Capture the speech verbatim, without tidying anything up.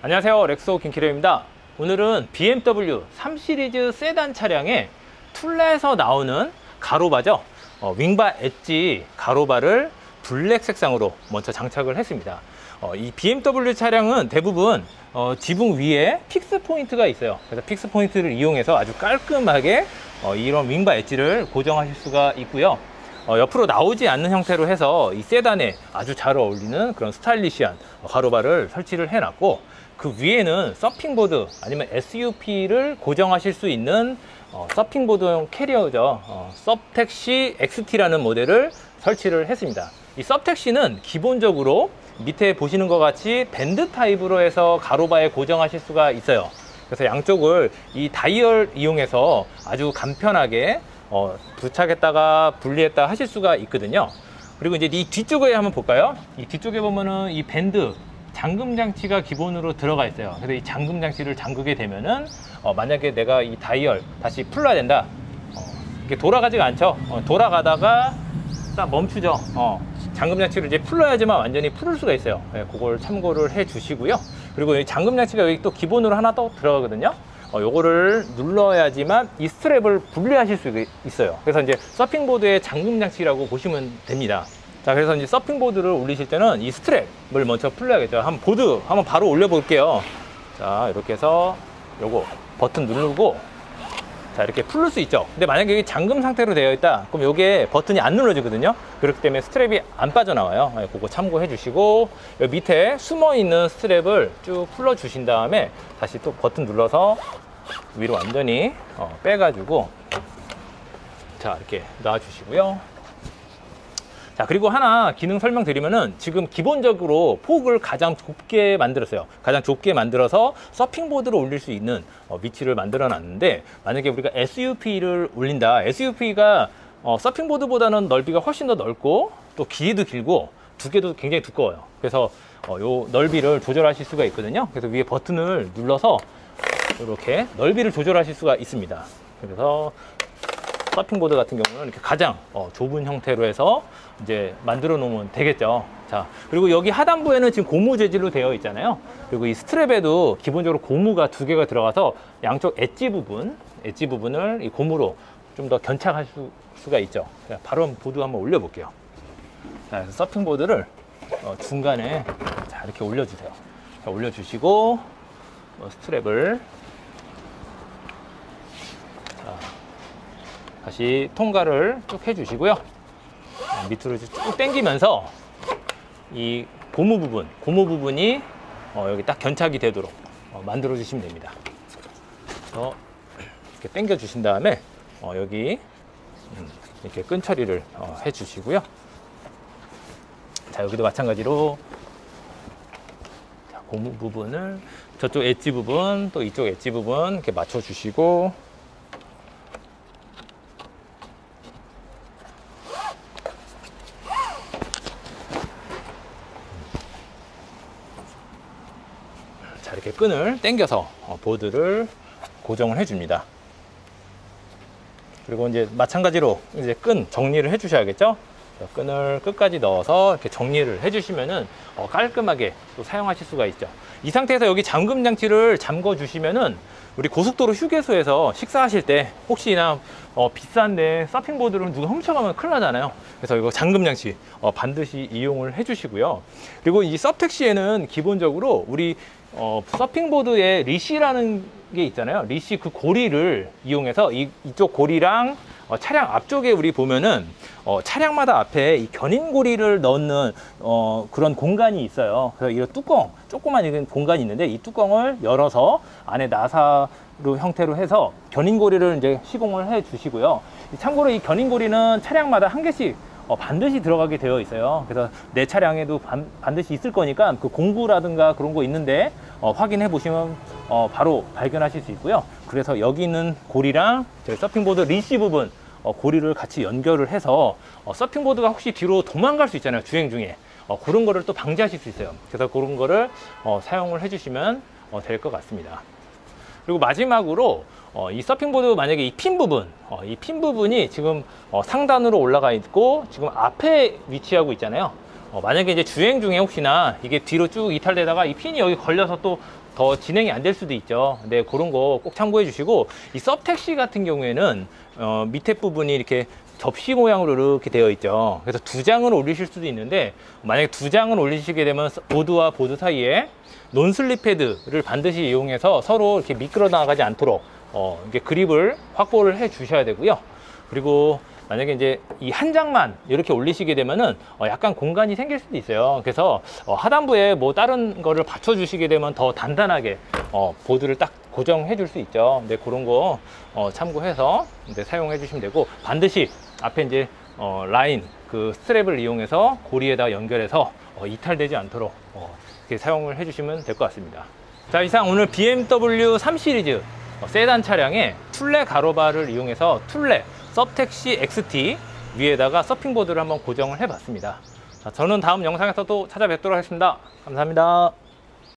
안녕하세요, 렉소 김키레입니다. 오늘은 비엠더블유 삼 시리즈 세단 차량의 툴레에서 나오는 가로바죠. 어, 윙바 엣지 가로바를 블랙 색상으로 먼저 장착을 했습니다. 어, 이 비엠더블유 차량은 대부분 어, 지붕 위에 픽스 포인트가 있어요. 그래서 픽스 포인트를 이용해서 아주 깔끔하게 어, 이런 윙바 엣지를 고정하실 수가 있고요. 어, 옆으로 나오지 않는 형태로 해서 이 세단에 아주 잘 어울리는 그런 스타일리시한 가로바를 설치를 해놨고, 그 위에는 서핑보드 아니면 에스유피를 고정하실 수 있는 어, 서핑보드용 캐리어죠. 어, 섭택시 엑스티라는 모델을 설치를 했습니다. 이 섭택시는 기본적으로 밑에 보시는 것 같이 밴드 타입으로 해서 가로바에 고정하실 수가 있어요. 그래서 양쪽을 이 다이얼 이용해서 아주 간편하게 어, 부착했다가 분리했다 하실 수가 있거든요. 그리고 이제 이 뒤쪽에 한번 볼까요? 이 뒤쪽에 보면은 이 밴드 잠금 장치가 기본으로 들어가 있어요. 그래서 이 잠금 장치를 잠그게 되면은 어, 만약에 내가 이 다이얼 다시 풀어야 된다, 어, 이렇게 돌아가지가 않죠. 어, 돌아가다가 딱 멈추죠. 어, 잠금 장치를 이제 풀어야지만 완전히 풀을 수가 있어요. 네, 그걸 참고를 해 주시고요. 그리고 이 잠금 장치가 여기 또 기본으로 하나 더 들어가거든요. 어, 요거를 눌러야지만 이 스트랩을 분리하실 수 있어요. 그래서 이제 서핑보드의 잠금 장치라고 보시면 됩니다. 자, 그래서 이제 서핑보드를 올리실 때는 이 스트랩을 먼저 풀려야겠죠. 한번 보드 한번 바로 올려 볼게요. 자, 이렇게 해서 요거 버튼 누르고, 자, 이렇게 풀릴 수 있죠. 근데 만약에 이게 잠금 상태로 되어 있다, 그럼 요게 버튼이 안 눌러지거든요. 그렇기 때문에 스트랩이 안 빠져나와요. 네, 그거 참고해 주시고, 여기 밑에 숨어 있는 스트랩을 쭉 풀러 주신 다음에 다시 또 버튼 눌러서 위로 완전히 어, 빼가지고, 자, 이렇게 놔 주시고요. 자, 그리고 하나 기능 설명드리면은, 지금 기본적으로 폭을 가장 좁게 만들었어요. 가장 좁게 만들어서 서핑보드를 올릴 수 있는 어, 위치를 만들어 놨는데, 만약에 우리가 에스유피를 올린다, 에스유피가 어, 서핑보드보다는 넓이가 훨씬 더 넓고 또 길이도 길고 두께도 굉장히 두꺼워요. 그래서 어, 요 넓이를 조절하실 수가 있거든요. 그래서 위에 버튼을 눌러서 이렇게 넓이를 조절하실 수가 있습니다. 그래서 서핑보드 같은 경우는 이렇게 가장 어, 좁은 형태로 해서 이제 만들어 놓으면 되겠죠. 자, 그리고 여기 하단부에는 지금 고무 재질로 되어 있잖아요. 그리고 이 스트랩에도 기본적으로 고무가 두 개가 들어가서 양쪽 엣지 부분, 엣지 부분을 이 고무로 좀 더 견착할 수, 수가 있죠. 자, 바로 보드 한번 올려 볼게요. 자, 그래서 서핑보드를 어, 중간에 자, 이렇게 올려주세요. 자, 올려주시고 어, 스트랩을 자, 다시 통과를 쭉 해주시고요. 밑으로 쭉 당기면서 이 고무 부분, 고무 부분이 어, 여기 딱 견착이 되도록 어, 만들어 주시면 됩니다. 그래서 이렇게 당겨 주신 다음에 어, 여기 음, 이렇게 끈 처리를 어, 해 주시고요. 자, 여기도 마찬가지로 자, 고무 부분을 저쪽 엣지 부분, 또 이쪽 엣지 부분 이렇게 맞춰 주시고, 자, 이렇게 끈을 당겨서 보드를 고정을 해줍니다. 그리고 이제 마찬가지로 이제 끈 정리를 해 주셔야겠죠. 끈을 끝까지 넣어서 이렇게 정리를 해 주시면은 어, 깔끔하게 또 사용하실 수가 있죠. 이 상태에서 여기 잠금 장치를 잠궈 주시면은 우리 고속도로 휴게소에서 식사하실 때 혹시나 어, 비싼데 서핑보드를 누가 훔쳐가면 큰일 나잖아요. 그래서 이거 잠금 장치 어, 반드시 이용을 해 주시고요. 그리고 이 섭택시에는 기본적으로 우리 어, 서핑보드에 리시라는 게 있잖아요. 리시 그 고리를 이용해서 이, 이쪽 고리랑 어, 차량 앞쪽에 우리 보면은 어, 차량마다 앞에 이 견인고리를 넣는 어, 그런 공간이 있어요. 그래서 이 뚜껑, 조그만 이런 공간이 있는데 이 뚜껑을 열어서 안에 나사로 형태로 해서 견인고리를 이제 시공을 해 주시고요. 참고로 이 견인고리는 차량마다 한 개씩 어, 반드시 들어가게 되어 있어요. 그래서 내 차량에도 반, 반드시 있을 거니까 그 공구라든가 그런 거 있는데 어, 확인해 보시면 어, 바로 발견하실 수 있고요. 그래서 여기 있는 고리랑 저희 서핑보드 리시 부분 어, 고리를 같이 연결을 해서 어, 서핑보드가 혹시 뒤로 도망갈 수 있잖아요, 주행 중에. 어, 그런 거를 또 방지하실 수 있어요. 그래서 그런 거를 어, 사용을 해주시면 어, 될 것 같습니다. 그리고 마지막으로 어, 이 서핑보드 만약에 이 핀 부분, 어, 이 핀 부분이 지금 어, 상단으로 올라가 있고 지금 앞에 위치하고 있잖아요. 어, 만약에 이제 주행 중에 혹시나 이게 뒤로 쭉 이탈되다가 이 핀이 여기 걸려서 또 더 진행이 안 될 수도 있죠. 네, 그런 거 꼭 참고해 주시고, 이 섭택시 같은 경우에는 어, 밑에 부분이 이렇게 접시 모양으로 이렇게 되어 있죠. 그래서 두 장을 올리실 수도 있는데, 만약에 두 장을 올리시게 되면 보드와 보드 사이에 논슬립 패드를 반드시 이용해서 서로 이렇게 미끄러 나가지 않도록 어, 이게 그립을 확보를 해 주셔야 되고요. 그리고 만약에 이제 이 한 장만 이렇게 올리시게 되면은 어 약간 공간이 생길 수도 있어요. 그래서 어 하단부에 뭐 다른 거를 받쳐 주시게 되면 더 단단하게 어 보드를 딱 고정해 줄 수 있죠. 근데 그런 거 어 참고해서 이제 사용해 주시면 되고, 반드시 앞에 이제 어 라인 그 스트랩을 이용해서 고리에다 연결해서 어 이탈되지 않도록 어 이렇게 사용을 해 주시면 될 것 같습니다. 자, 이상 오늘 비엠더블유 삼 시리즈 어 세단 차량의 툴레 가로바를 이용해서 툴레 섭택시 엑스티 위에다가 서핑보드를 한번 고정을 해 봤습니다. 자, 저는 다음 영상에서 또 찾아뵙도록 하겠습니다. 감사합니다.